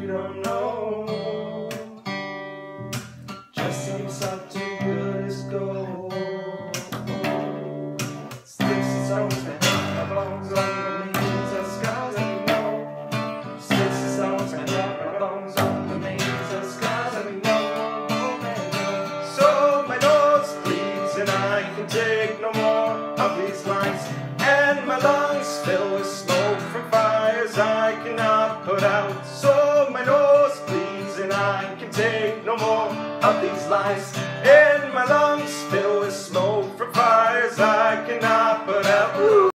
don't know. Just seems up too good as gold. Sticks and stones may drop my bones on the means of scars that we know. Sticks and stones may drop my bones on the means of scars that we know. So my nose bleeds and I can take no more of these lines, and my lungs fill with smoke from fires I cannot put out. So my nose bleeds and I can take no more of these lies.